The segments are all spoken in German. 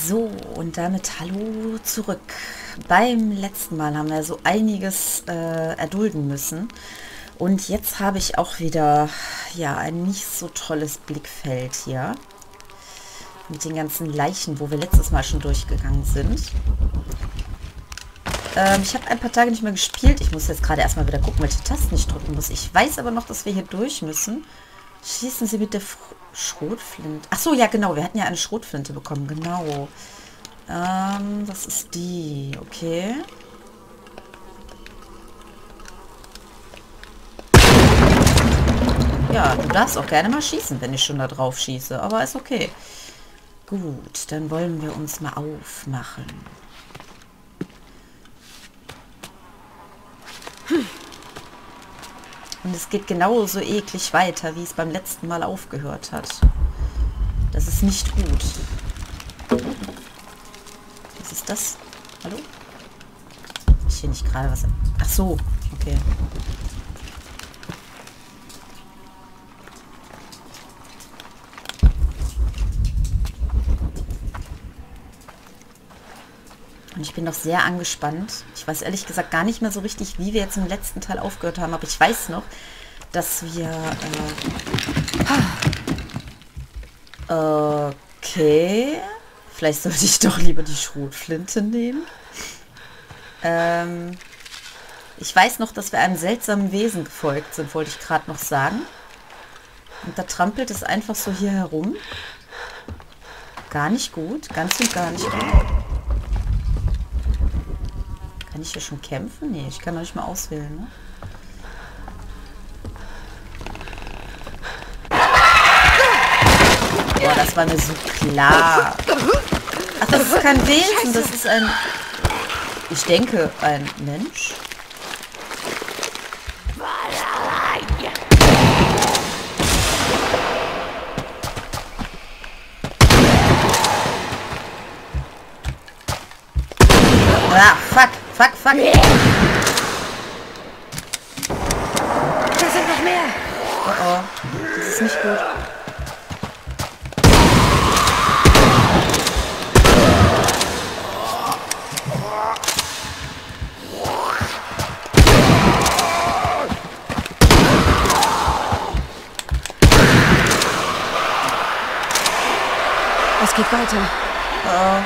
So, und damit hallo zurück. Beim letzten Mal haben wir so einiges erdulden müssen. Und jetzt habe ich auch wieder, ja, ein nicht so tolles Blickfeld hier. Mit den ganzen Leichen, wo wir letztes Mal schon durchgegangen sind. Ich habe ein paar Tage nicht mehr gespielt. Ich muss jetzt gerade erstmal wieder gucken, welche Tasten ich drücken muss. Ich weiß aber noch, dass wir hier durch müssen. Schießen Sie mit der Schrotflinte. Ach so, ja genau. Wir hatten ja eine Schrotflinte bekommen. Genau. Das ist die. Okay. Ja, du darfst auch gerne mal schießen, wenn ich schon da drauf schieße. Aber ist okay. Gut, dann wollen wir uns mal aufmachen. Und es geht genauso eklig weiter, wie es beim letzten Mal aufgehört hat. Das ist nicht gut. Was ist das? Hallo? Ich hier nicht gerade was... Ach so, okay. Und ich bin noch sehr angespannt. Ich weiß ehrlich gesagt gar nicht mehr so richtig, wie wir jetzt im letzten Teil aufgehört haben. Aber ich weiß noch, dass wir... Okay. Vielleicht sollte ich doch lieber die Schrotflinte nehmen. Ich weiß noch, dass wir einem seltsamen Wesen gefolgt sind, wollte ich gerade noch sagen. Und da trampelt es einfach so hier herum. Gar nicht gut. Ganz und gar nicht gut. Kann ich hier schon kämpfen? Nee, ich kann noch nicht mal auswählen, ne? Boah, das war mir so klar. Ach, das ist kein Wesen, das ist ein... Ich denke, ein Mensch. Ah, fuck, fuck, fuck. Da sind noch mehr. Oh oh, das ist nicht gut. Es geht weiter. Oh.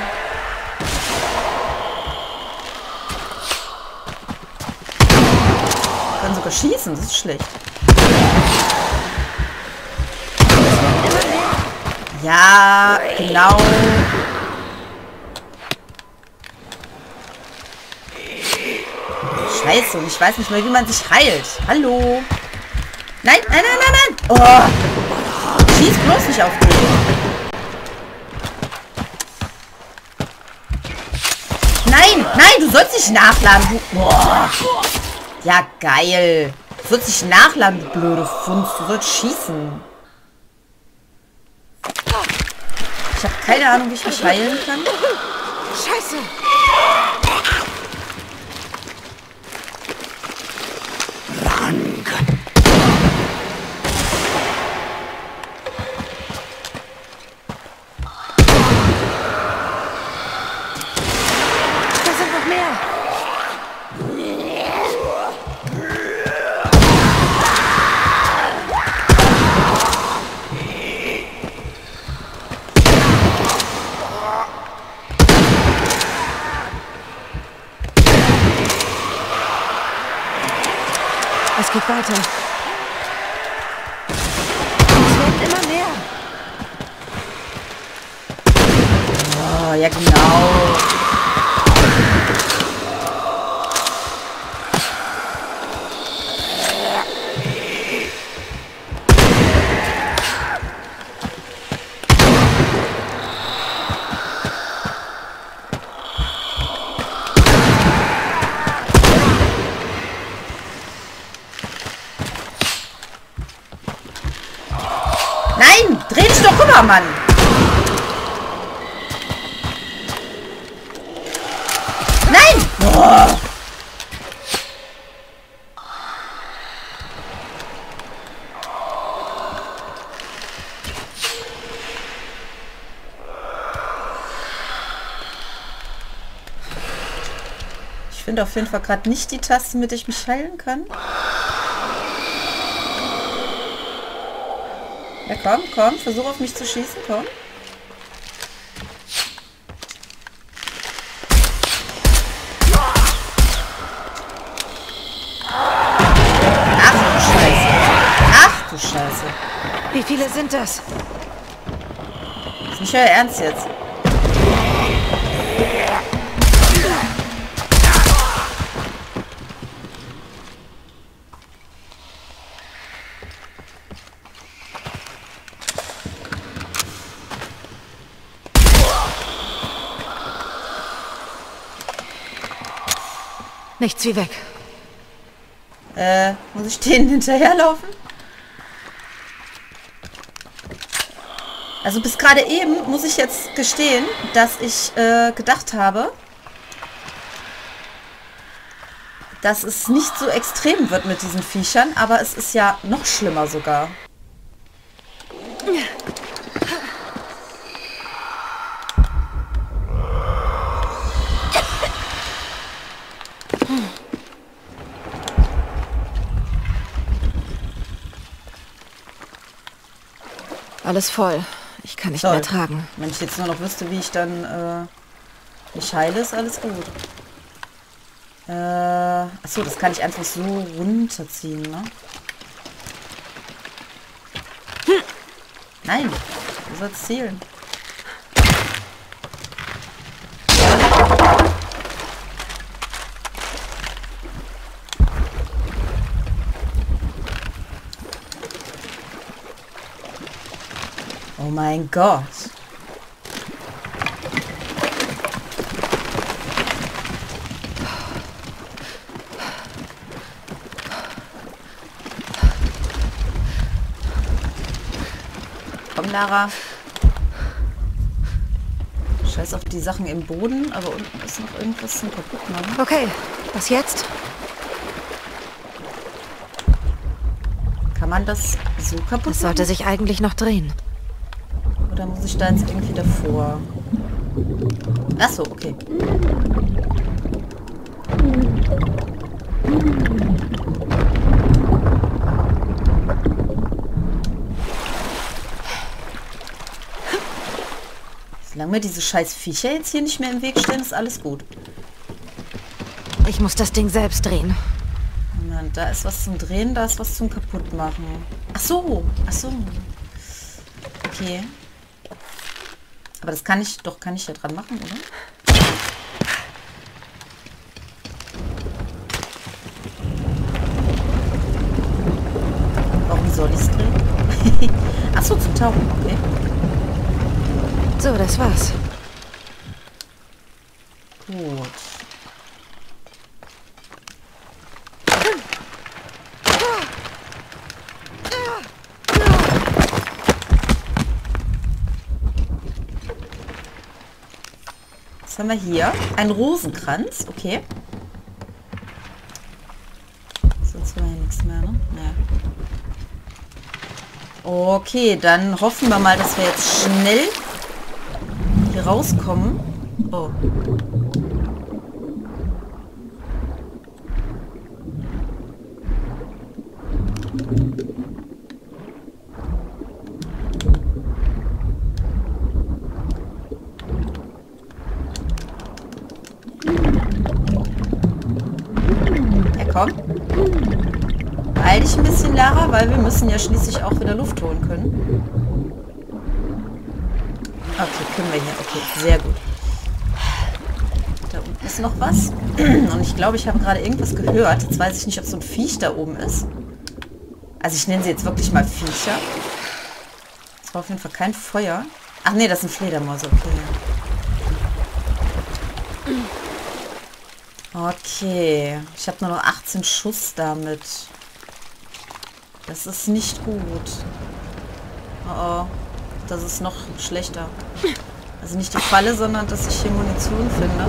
Können sogar schießen, das ist schlecht. Ja, genau. Scheiße, und ich weiß nicht mehr, wie man sich heilt. Hallo. Nein, nein, nein, nein, nein. Oh. Schieß bloß nicht auf den. Nein, nein, du sollst nicht nachladen. Du, boah. Ja, geil. Du sollst nicht nachladen, du blöde Funz. Du sollst schießen. Ich habe keine Ahnung, wie ich mich heilen kann. Scheiße. Da sind noch mehr. Es geht weiter. Es werden immer mehr. Oh, ja, genau. Nein, dreh dich doch rüber, Mann. Nein! Oh. Ich finde auf jeden Fall gerade nicht die Taste, mit der ich mich heilen kann. Ja, komm, komm. Versuch auf mich zu schießen, komm. Ach du Scheiße. Ach du Scheiße. Wie viele sind das? Ist nicht euer Ernst jetzt. Nichts wie weg. Muss ich denen hinterherlaufen? Also bis gerade eben muss ich jetzt gestehen, dass ich gedacht habe, dass es nicht so extrem wird mit diesen Viechern, aber es ist ja noch schlimmer sogar. Alles voll. Ich kann nicht Toll. mehr tragen. Wenn ich jetzt nur noch wüsste, wie ich dann mich heile, ist alles gut. Achso, das kann ich einfach so runterziehen, ne? Nein, du sollst zielen. Oh mein Gott. Komm, Lara. Scheiß auf die Sachen im Boden, aber unten ist noch irgendwas zum Kaputtmachen. Okay, was jetzt? Kann man das so kaputt Das sollte machen? sich eigentlich noch drehen. Oder muss ich da jetzt irgendwie davor? Achso, okay. Solange mir diese scheiß Viecher jetzt hier nicht mehr im Weg stehen, ist alles gut. Ich muss das Ding selbst drehen. Moment, da ist was zum Drehen, da ist was zum Kaputtmachen. Ach so, ach so. Okay. Aber das kann ich ja dran machen, oder? Warum soll ich es drehen? Ach so, zum Tauchen, okay. So, das war's. Gut. Was haben wir hier? Ein Rosenkranz, okay. Sonst war ja nichts mehr, ne? Nee. Okay, dann hoffen wir mal, dass wir jetzt schnell hier rauskommen. Oh. Ja, komm. Beeil dich ein bisschen, Lara, weil wir müssen ja schließlich auch wieder Luft holen können. Okay, können wir hier. Okay, sehr gut. Da unten ist noch was. Und ich glaube, ich habe gerade irgendwas gehört. Jetzt weiß ich nicht, ob so ein Viech da oben ist. Also ich nenne sie jetzt wirklich mal Viecher. Das war auf jeden Fall kein Feuer. Ach nee, das sind Fledermäuse. Okay. Okay. Ich habe nur noch 18 Schuss damit. Das ist nicht gut. Oh oh. Das ist noch schlechter. Also nicht die Falle, sondern dass ich hier Munition finde.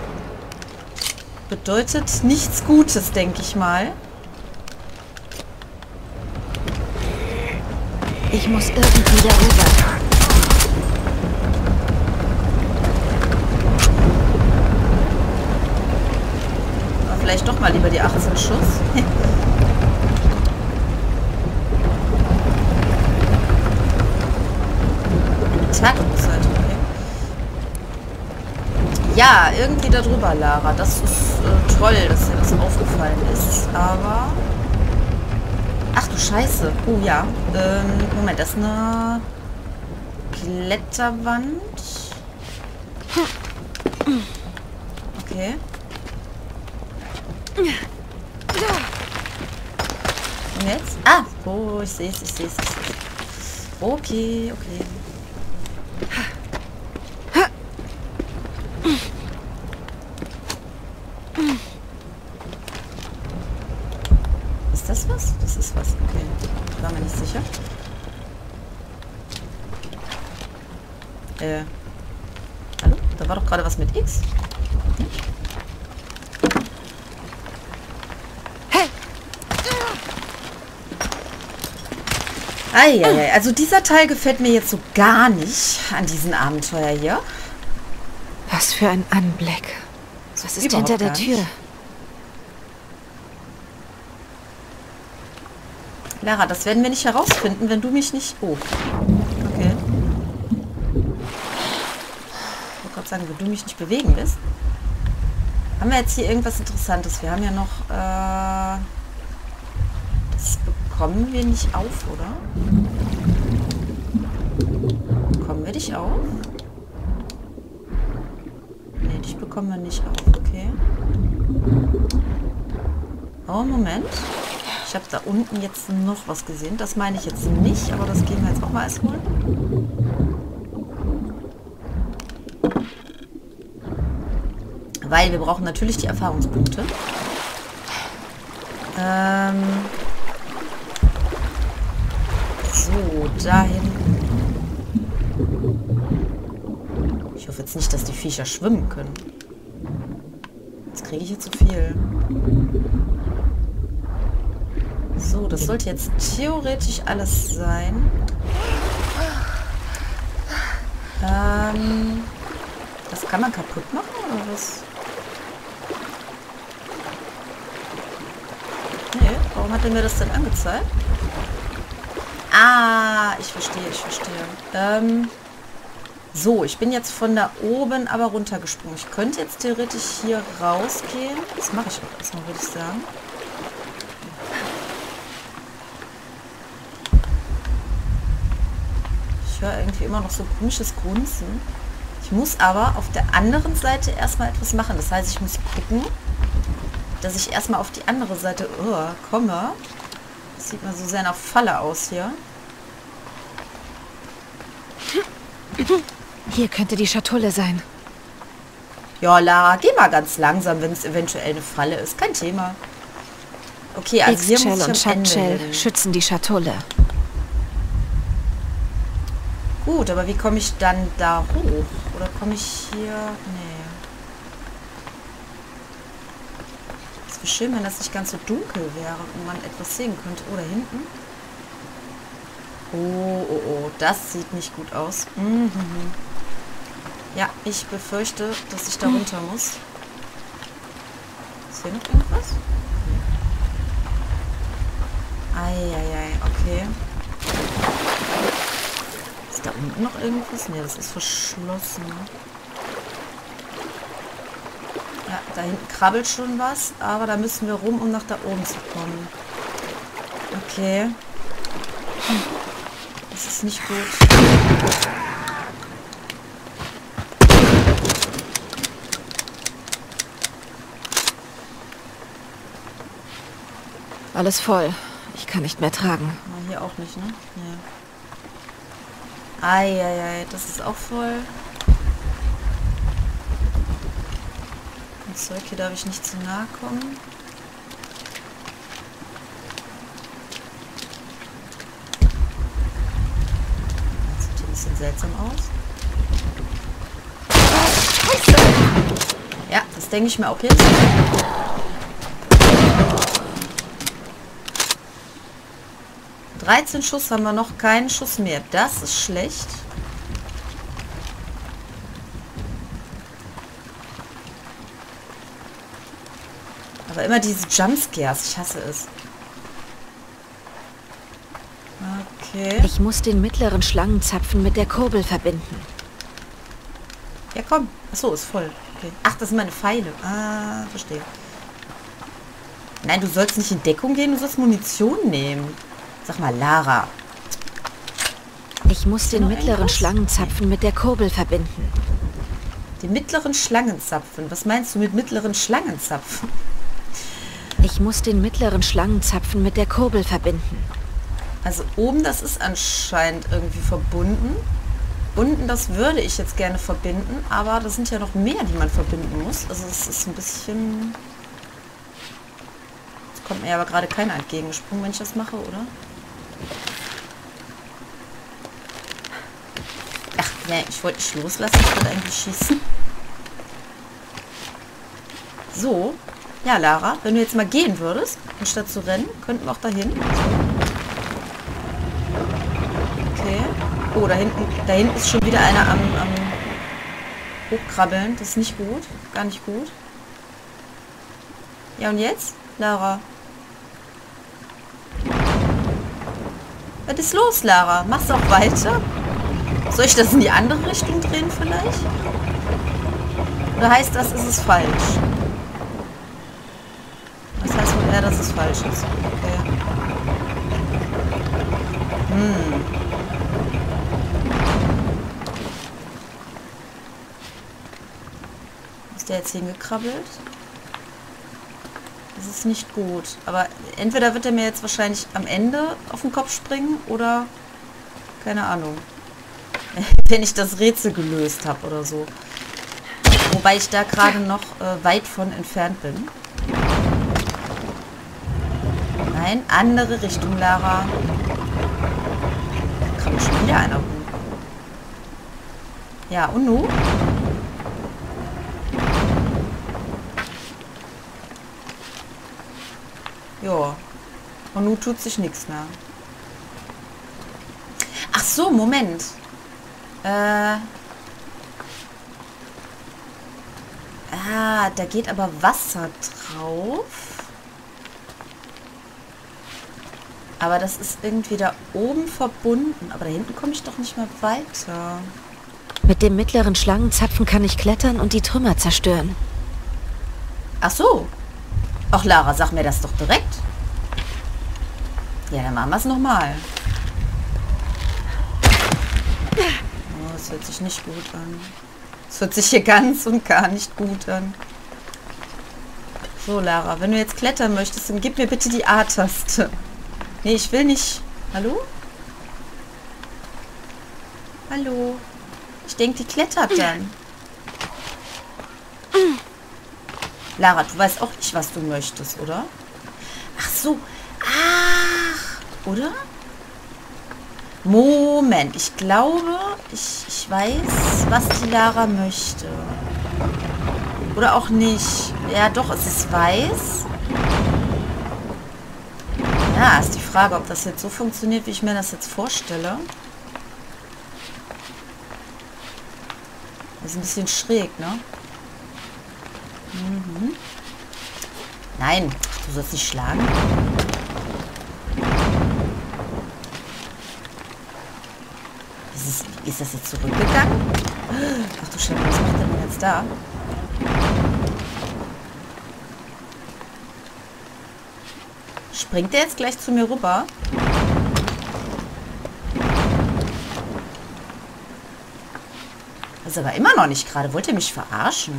Bedeutet nichts Gutes, denke ich mal. Ich muss irgendwie darüber. vielleicht doch mal lieber die 18 Schuss. Tagungsseite, okay. Ja, irgendwie darüber, Lara. Das ist toll, dass dir das aufgefallen ist. Aber... Ach du Scheiße. Oh ja. Moment, das ist eine Kletterwand. Okay. Und jetzt? Ah! Oh, ich sehe es, ich sehe es, ich sehe es. Okay, okay. Ist das was? Das ist was. Okay. Ich war mir nicht sicher. Hallo? Da war doch gerade was mit X. Eieiei, also dieser Teil gefällt mir jetzt so gar nicht an diesem Abenteuer hier. Was für ein Anblick. Was ist Überhaupt hinter der gar Tür? nicht. Lara, das werden wir nicht herausfinden, wenn du mich nicht... Oh. Okay. Ich wollte gerade sagen, wenn du mich nicht bewegen lässt. Haben wir jetzt hier irgendwas Interessantes? Wir haben ja noch... Das bekommen wir nicht auf, oder? Bekommen wir dich auf? Nee, dich bekommen wir nicht auf. Okay. Oh, Moment. Ich habe da unten jetzt noch was gesehen. Das meine ich jetzt nicht, aber das gehen wir jetzt auch mal erst holen. Weil wir brauchen natürlich die Erfahrungspunkte. So, da hinten. Ich hoffe jetzt nicht, dass die Viecher schwimmen können. Jetzt kriege ich hier zu viel. So, das sollte jetzt theoretisch alles sein. Das kann man kaputt machen, oder was? Nee, warum hat er mir das denn angezeigt? Ah, ich verstehe, ich verstehe. So, ich bin jetzt von da oben aber runtergesprungen. Ich könnte jetzt theoretisch hier rausgehen. Das mache ich auch erstmal, würde ich sagen. Ich höre irgendwie immer noch so komisches Grunzen. Ich muss aber auf der anderen Seite erstmal etwas machen. Das heißt, ich muss gucken, dass ich erstmal auf die andere Seite komme. Das sieht mir so sehr nach Falle aus hier. Hier könnte die Schatulle sein. Ja, Lara, geh mal ganz langsam, wenn es eventuell eine Falle ist. Kein Thema. Okay, also hier muss X-Shell und ich am Ende Shut-Shell hin. schützen die Schatulle. Gut, aber wie komme ich dann da hoch? Oder komme ich hier... Nee. Es wäre schön, wenn das nicht ganz so dunkel wäre und man etwas sehen könnte. Oh, da hinten. Oh, oh, oh. Das sieht nicht gut aus. Mhm. Ja, ich befürchte, dass ich da runter muss. Ist hier noch irgendwas? Eieiei, okay. Ist da unten noch irgendwas? Ne, das ist verschlossen. Ja, da hinten krabbelt schon was, aber da müssen wir rum, um nach da oben zu kommen. Okay. Das ist nicht gut. Alles voll. Ich kann nicht mehr tragen. Na, hier auch nicht, ne? Nee. Eieiei, das ist auch voll. Das Zeug hier darf ich nicht zu nahe kommen. Das sieht hier ein bisschen seltsam aus. Ja, das denke ich mir auch jetzt. – 13 Schuss haben wir noch, keinen Schuss mehr. Das ist schlecht. Aber immer diese Jumpscares. Ich hasse es. Okay. Ich muss den mittleren Schlangenzapfen mit der Kurbel verbinden. Ja, komm. Achso, ist voll. Okay. Ach, das sind meine Pfeile. Ah, verstehe. Nein, du sollst nicht in Deckung gehen, du sollst Munition nehmen. Sag mal, Lara. Ich muss den mittleren Schlangenzapfen mit der Kurbel verbinden. Den mittleren Schlangenzapfen? Was meinst du mit mittleren Schlangenzapfen? Ich muss den mittleren Schlangenzapfen mit der Kurbel verbinden. Also oben, das ist anscheinend irgendwie verbunden. Unten, das würde ich jetzt gerne verbinden, aber das sind ja noch mehr, die man verbinden muss. Also es ist ein bisschen... Jetzt kommt mir aber gerade keiner entgegengesprungen, wenn ich das mache, oder? Ach, ne, ich wollte nicht loslassen, ich wollte eigentlich schießen. So. Ja, Lara, wenn du jetzt mal gehen würdest, anstatt zu rennen, könnten wir auch dahin. Okay. Oh, da hinten ist schon wieder einer am Hochkrabbeln. Das ist nicht gut. Gar nicht gut. Ja, und jetzt? Lara. Was ist los, Lara? Machst du auch weiter? Soll ich das in die andere Richtung drehen vielleicht? Oder heißt das, ist es falsch? Das heißt wohl eher, dass es falsch ist. Okay. Ist der jetzt hingekrabbelt? Das ist nicht gut. Aber entweder wird er mir jetzt wahrscheinlich am Ende auf den Kopf springen oder... Keine Ahnung. Wenn ich das Rätsel gelöst habe oder so. Wobei ich da gerade noch weit von entfernt bin. Nein, andere Richtung, Lara. Da kann schon wieder einer rum. Ja, und nun? Ja. Und nun tut sich nichts mehr. Ach so, Moment. Da geht aber Wasser drauf. Aber das ist irgendwie da oben verbunden. Aber da hinten komme ich doch nicht mehr weiter. Mit dem mittleren Schlangenzapfen kann ich klettern und die Trümmer zerstören. Ach so. Ach, Lara, sag mir das doch direkt. Ja, dann machen wir es nochmal. Oh, das hört sich nicht gut an. Das hört sich hier ganz und gar nicht gut an. So, Lara, wenn du jetzt klettern möchtest, dann gib mir bitte die A-Taste. Nee, ich will nicht. Hallo? Hallo? Ich denke, die klettert dann. Lara, du weißt auch nicht, was du möchtest, oder? Ach so. Ach, oder? Moment, ich glaube, ich weiß, was die Lara möchte. Oder auch nicht. Ja, doch, es ist weiß. Ja, ist die Frage, ob das jetzt so funktioniert, wie ich mir das jetzt vorstelle. Das ist ein bisschen schräg, ne? Mhm. Nein, du sollst nicht schlagen. Ist das jetzt zurückgegangen? Ach du Scheiße, was macht der denn jetzt da? Springt der jetzt gleich zu mir rüber? Das ist aber immer noch nicht gerade. Wollt ihr mich verarschen?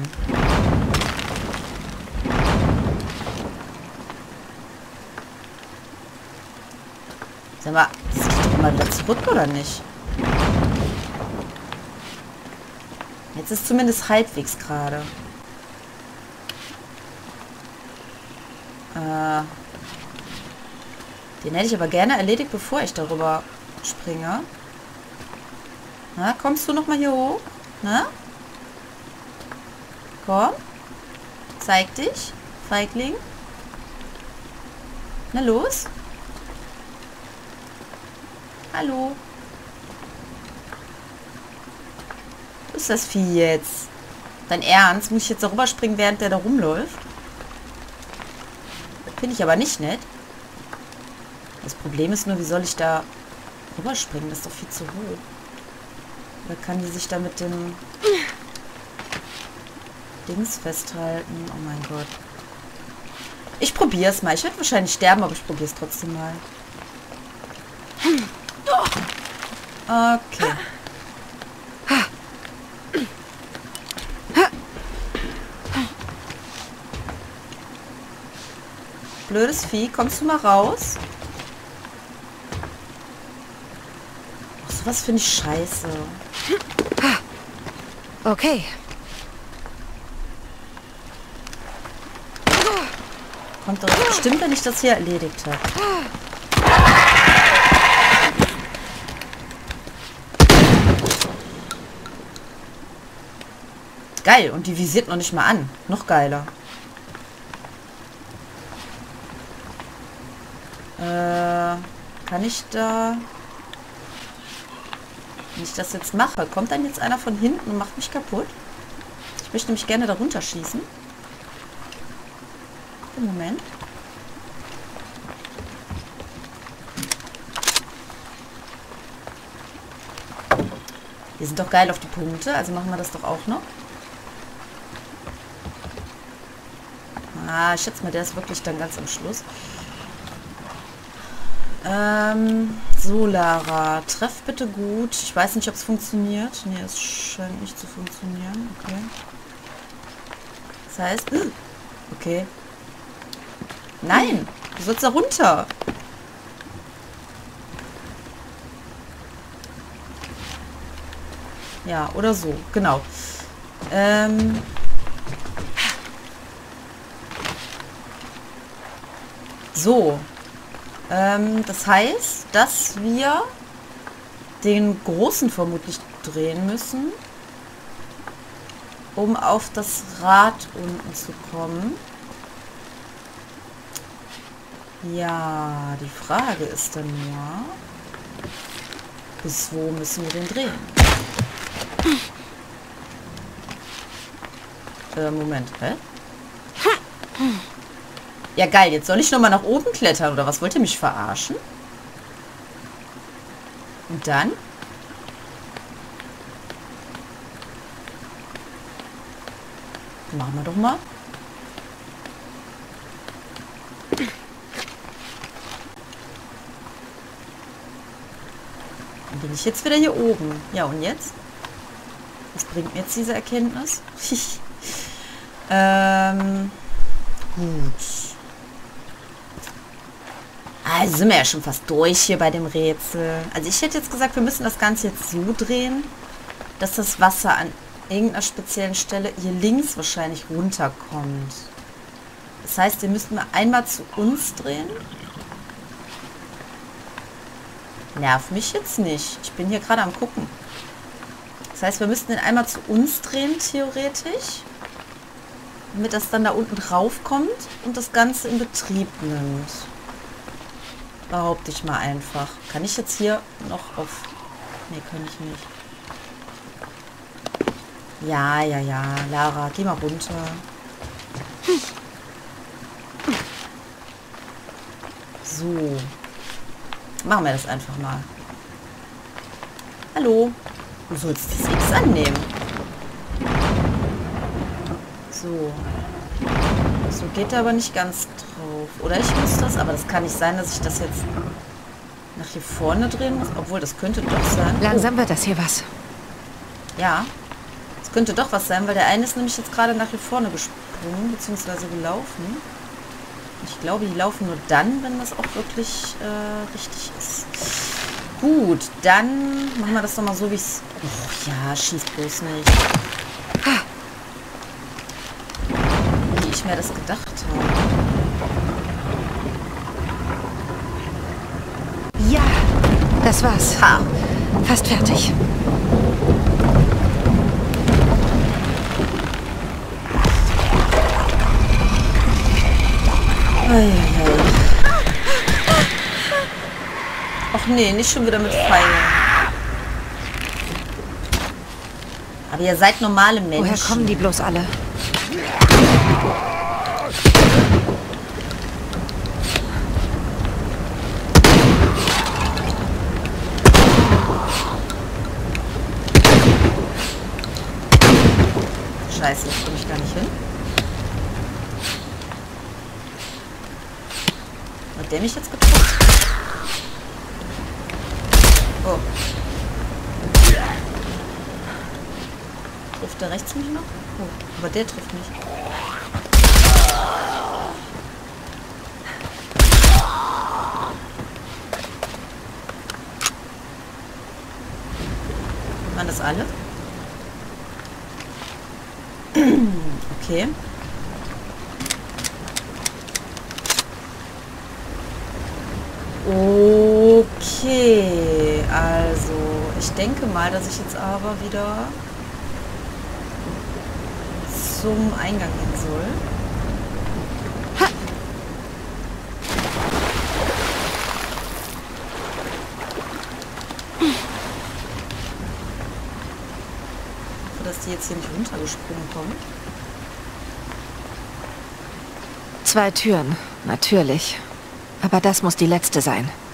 Sag mal, das geht doch immer wieder zurück, oder nicht? Jetzt ist zumindest halbwegs gerade. Den hätte ich aber gerne erledigt, bevor ich darüber springe. Na, kommst du noch mal hier hoch? Na? Komm. Zeig dich, Feigling. Na los. Hallo. Was ist das Vieh jetzt? Dein Ernst? Muss ich jetzt darüber springen, während der da rumläuft? Finde ich aber nicht nett. Das Problem ist nur, wie soll ich da rüberspringen? Das ist doch viel zu hoch. Oder kann die sich da mit dem Dings festhalten? Oh mein Gott. Ich probiere es mal. Ich werde wahrscheinlich sterben, aber ich probiere es trotzdem mal. Okay. Blödes Vieh, kommst du mal raus? Ach, sowas finde ich scheiße. Okay. Kommt doch bestimmt, wenn ich das hier erledigt habe. Geil, und die visiert noch nicht mal an. Noch geiler. Kann ich da... Wenn ich das jetzt mache, kommt dann jetzt einer von hinten und macht mich kaputt? Ich möchte nämlich gerne da runterschießen. Moment. Wir sind doch geil auf die Punkte, also machen wir das doch auch noch. Ich schätze mal, der ist wirklich dann ganz am Schluss. So, Lara, treff bitte gut. Ich weiß nicht, ob es funktioniert. Nee, es scheint nicht zu funktionieren. Okay. Das heißt... Okay. Nein! Du sollst da runter! Ja, oder so. Genau. So. Das heißt, dass wir den Großen vermutlich drehen müssen, um auf das Rad unten zu kommen. Ja, die Frage ist dann nur, bis wo müssen wir den drehen? Moment, hä? Ja, geil, jetzt soll ich nochmal nach oben klettern, oder was? Wollt ihr mich verarschen? Und dann? Machen wir doch mal. Dann bin ich jetzt wieder hier oben. Ja, und jetzt? Was bringt mir jetzt diese Erkenntnis? Gut. Also sind wir ja schon fast durch hier bei dem Rätsel. Also ich hätte jetzt gesagt, wir müssen das Ganze jetzt so drehen, dass das Wasser an irgendeiner speziellen Stelle hier links wahrscheinlich runterkommt. Das heißt, wir müssten einmal zu uns drehen. Nerv mich jetzt nicht. Ich bin hier gerade am Gucken. Das heißt, wir müssten den einmal zu uns drehen, theoretisch. Damit das dann da unten drauf kommt und das Ganze in Betrieb nimmt. Behaupte ich mal einfach. Kann ich jetzt hier noch auf... Nee, kann ich nicht. Ja, ja, ja. Lara, geh mal runter. So. Machen wir das einfach mal. Hallo. Du sollst das X annehmen. So. So geht er aber nicht ganz drauf. Oder ich muss das, aber das kann nicht sein, dass ich das jetzt nach hier vorne drehen muss. Obwohl, das könnte doch sein. Langsam wird das hier was. Ja. Das könnte doch was sein, weil der eine ist nämlich jetzt gerade nach hier vorne gesprungen, beziehungsweise gelaufen. Ich glaube, die laufen nur dann, wenn das auch wirklich richtig ist. Gut, dann machen wir das doch mal so, wie es... Oh ja, schieß bloß nicht. Wie ich mir das gedacht habe. Ja, das war's. Ha. Fast fertig. Ach nee, nicht schon wieder mit Pfeilen. Aber ihr seid normale Menschen. Woher kommen die bloß alle? Scheiße, ich komme ich gar nicht hin. Hat der mich jetzt getroffen? Oh. Trifft der rechts mich noch? Oh, aber der trifft mich. Waren das alle? Okay. Okay, also ich denke mal, dass ich jetzt aber wieder zum Eingang gehen soll. Dass die jetzt hier nicht runtergesprungen kommen. 2 Türen, natürlich. Aber das muss die letzte sein.